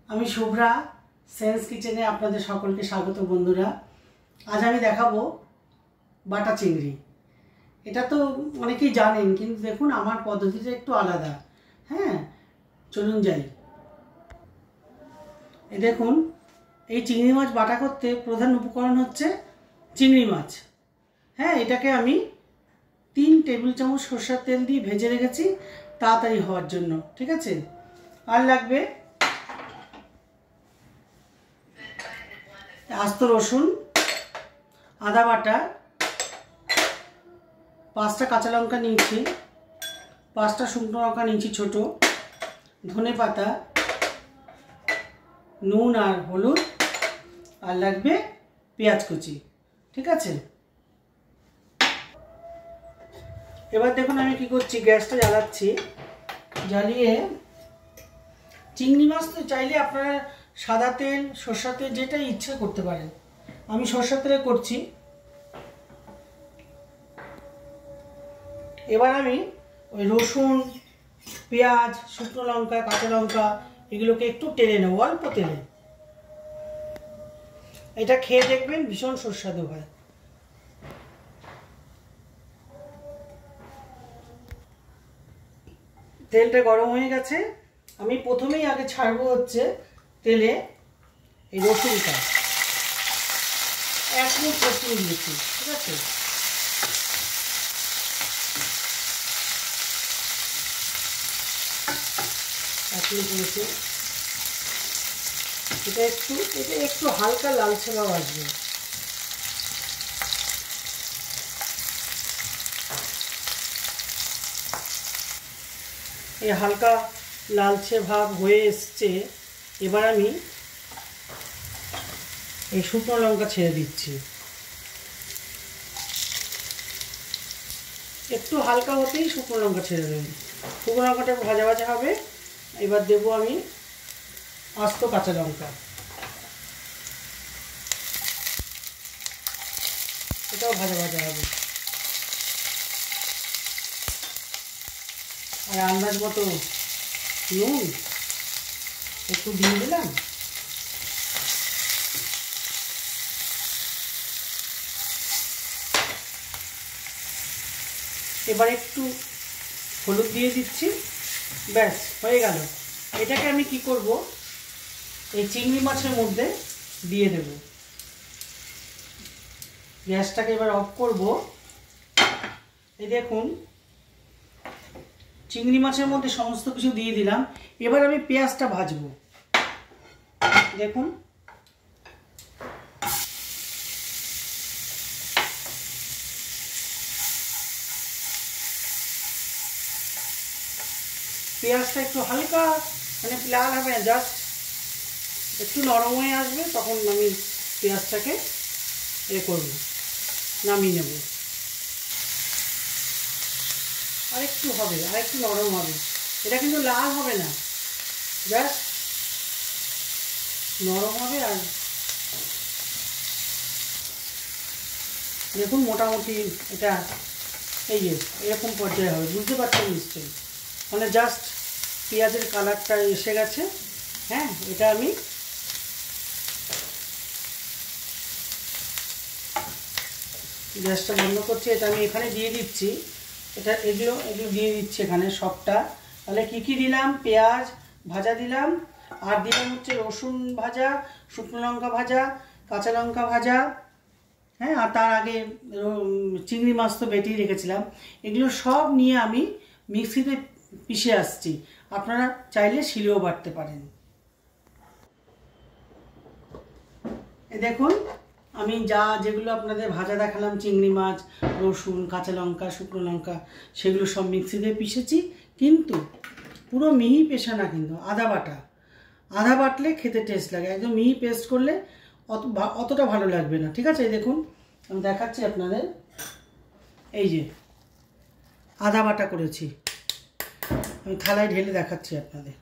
আমি শুভ্রা সেন্স কিচেনে আপনাদের সকলকে স্বাগত বন্ধুরা। আজ আমি দেখাবো বাটা চিংড়ি। এটা তো অনেকেই জানেন, কিন্তু দেখুন আমার পদ্ধতিটা একটু আলাদা। হ্যাঁ, চলুন যাই। এই দেখুন, এই চিংড়ি মাছ বাটা করতে প্রধান উপকরণ হচ্ছে চিংড়ি মাছ। হ্যাঁ, এটাকে আমি 3 টেবিল চামচ সরষের তেল দিয়ে ভেজে রেখেছি তাড়াতাড়ি হওয়ার জন্য। ঠিক আছে, আর লাগবে আস্ত রসুন, আদা বাটা, 5টা কাঁচা লঙ্কা নিয়েছি, 5টা শুকনো লঙ্কা নিয়েছি ছোট, ধনে পাতা, নুন আর হলুদ, আর লাগবে পেঁয়াজ কুচি। ঠিক আছে, এবার দেখুন আমি কি করছি, গ্যাসটা জ্বালাচ্ছি। জ্বালিয়ে চিংড়ি মাছ তো চাইলে আপনারা সাদা তেল, সরষের তেল যেটা ইচ্ছে করতে পারেন। আমি সরষের তেলে করছি। এবার আমি ওই রসুন, পেঁয়াজ, শুকনো লঙ্কা, কাঁচা লঙ্কা এগুলোকে একটু টেলে নেব অল্প তেলে। এটা খেয়ে দেখবেন ভীষণ সুস্বাদু হয়। তেলটা গরম হয়ে গেছে। আমি প্রথমেই আগে ছাড়বো হচ্ছে তেলে এই রসুনটা, 1 মুঠ রসুন দিয়েছি। ঠিক আছে, রসুন এটা একটু হালকা লালচে ভাব আসবে। এই হালকা লালচে ভাব হয়ে এসছে। এবার আমি এই শুকনো লঙ্কা ছেড়ে দিচ্ছি। একটু হালকা হতেই শুকনো লঙ্কা ছেড়ে দেবেন। শুকনো লঙ্কাটা ভাজা ভাজা হবে। এবার দেবো আমি আস্ত কাঁচা লঙ্কা, এটাও ভাজা ভাজা হবে। আর আন্দাজ মতো নুন একটু দিয়ে দিলাম। এবার একটু হলুদ দিয়ে দিচ্ছি। ব্যাস হয়ে গেল। এটাকে আমি কি করব, এই চিংড়ি মাছের মধ্যে দিয়ে দেব। গ্যাসটাকে এবার অফ করব। এই দেখুন চিংড়ি মাছের মধ্যে সমস্ত কিছু দিয়ে দিলাম। এবার আমি পেঁয়াজটা ভাজবো। দেখুন পেঁয়াজটা একটু হালকা মানে লাল হবে না, জাস্ট একটু নরম হয়ে আসবে, তখন আমি পেঁয়াজটাকে করব, নামিয়ে নেব। আর একটু হবে, আর একটু নরম হবে। এটা কিন্তু লাল হবে না, জাস্ট নরম হবে। আর দেখুন মোটামুটি এটা এই যে এরকম পর্যায়ে হবে, বুঝতে পারছেন নিশ্চয়ই। মানে জাস্ট পেঁয়াজের কালারটা এসে গেছে। হ্যাঁ, এটা আমি গ্যাসটা বন্ধ করছি। এটা আমি এখানে দিয়ে দিচ্ছি। এগুলো দিয়ে দিচ্ছি এখানে সবটা। তাহলে কি কি দিলাম, পেঁয়াজ ভাজা দিলাম, আর দিলাম হচ্ছে রসুন ভাজা, শুকনো লঙ্কা ভাজা, কাঁচা লঙ্কা ভাজা। হ্যাঁ, আর তার আগে চিংড়ি মাছ তো বেটেই রেখেছিলাম। এগুলো সব নিয়ে আমি মিক্সিতে পিষে আসছি। আপনারা চাইলে শিলেও বাটতে পারেন। দেখুন আমি যেগুলো আপনাদের ভাজা দেখালাম, চিংড়ি মাছ, রসুন, কাঁচা লঙ্কা, শুকনো লঙ্কা, সেগুলো সব মিক্সিতে পিষেছি। কিন্তু পুরো মিহি পেশা না, কিন্তু আদা বাটা। আদা বাটলে খেতে টেস্ট লাগে, একদম মিহি পেস্ট করলে অতটা ভালো লাগবে না। ঠিক আছে, এই দেখুন আমি দেখাচ্ছি আপনাদের। এই যে আদা বাটা করেছি, আমি থালায় ঢেলে দেখাচ্ছি আপনাদের।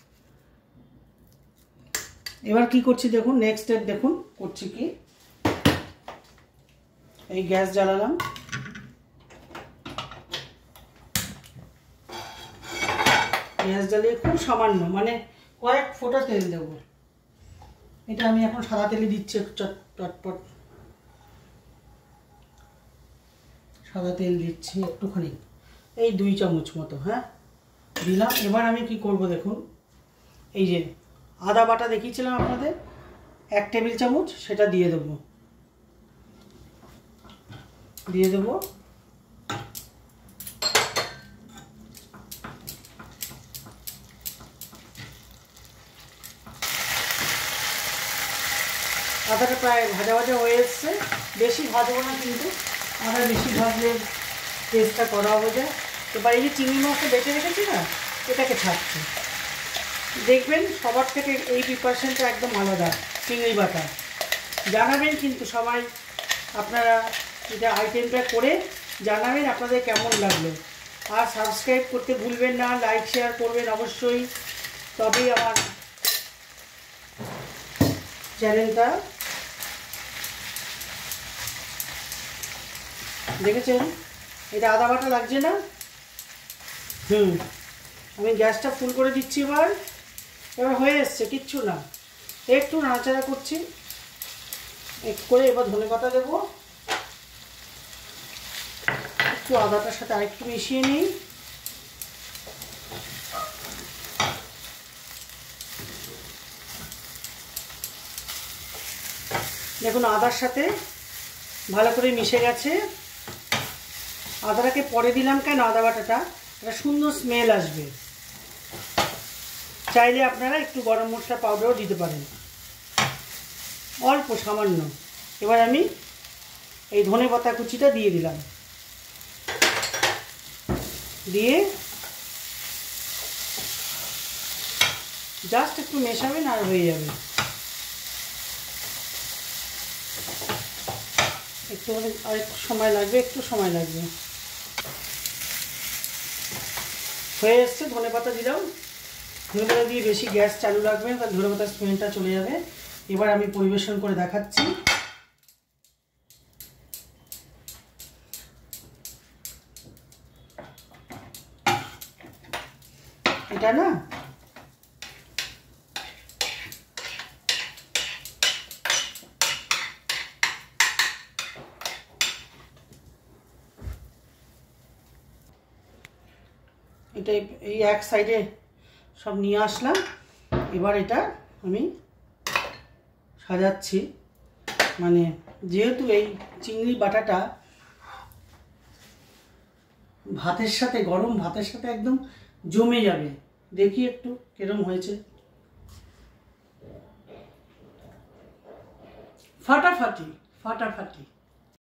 এবার কি করছি দেখুন, নেক্সট স্টেপ দেখুন করছি কি। এই গ্যাস জ্বালালাম। গ্যাস জ্বালিয়ে খুব সামান্য মানে কয়েক ফোঁটা তেল দেবো। এটা আমি এখন সাদা তেলে দিচ্ছি, একটু চটপট সাদা তেল দিচ্ছি একটুখানি, এই 2 চামচ মতো। হ্যাঁ, দিলাম। এবার আমি কি করব দেখুন, এই যে আদা বাটা দেখিয়েছিলাম আপনাদের 1 টেবিল চামচ, সেটা দিয়ে দেবো। আদাটা প্রায় ভাজা ভাজা হয়ে এসছে, বেশি ভাজবো না কিন্তু, আদা বেশি ভাজলে টেস্টটা করা হয়ে যায়। এবার এই যে চিংড়ি মাছটা বেটে রেখেছি না, এটাকে ছাড়ছি। দেখবেন সবার থেকে এই প্রিপারেশনটা একদম আলাদা, চিংড়ি বাটা। জানাবেন কিন্তু সবাই আপনারা এটা আইটেমটা করে জানাবেন আপনাদের কেমন লাগলো। আর সাবস্ক্রাইব করতে ভুলবেন না, লাইক শেয়ার করবেন অবশ্যই, তবেই আমার চ্যানেলটা। দেখেছেন এটা আদা বাটা লাগছে না? আমি গ্যাসটা ফুল করে দিচ্ছি। এবার হয়ে এসছে, কিচ্ছু না, একটু নাড়াচাড়া করছি একটু করে। এবার ধনেপাতা দেবো, একটু আদাটার সাথে আরেকটু মিশিয়ে নিই। দেখুন আদার সাথে ভালো করে মিশে গেছে। আদাটাকে পরে দিলাম কেন, আদা বাটাটা একটা সুন্দর স্মেল আসবে। চাইলে আপনারা একটু গরম মশলা পাউডারও দিতে পারেন, অল্প সামান্য। এবার আমি এই ধনেপাতা কুচিটা দিয়ে দিলাম, দিয়ে জাস্ট একটু মেশাবেন আর হয়ে যাবে। আর একটু সময় লাগবে, হয়ে এসছে। ধনেপাতা দিলাম, ধনেপাতা দিয়ে বেশি গ্যাস চালু রাখবেন, তাহলে ধনেপাতার স্মেলটা চলে যাবে। এবার আমি পরিবেশন করে দেখাচ্ছি। এটা না এটা এই এক সাইডে সব নিয়ে আসলাম। এবার এটা আমি সাজাচ্ছি, মানে যেহেতু এই চিংড়ি বাটাটা ভাতের সাথে, গরম ভাতের সাথে একদম জমে যাবে। দেখি একটু কিরম হয়েছে। ফাটাফাটি।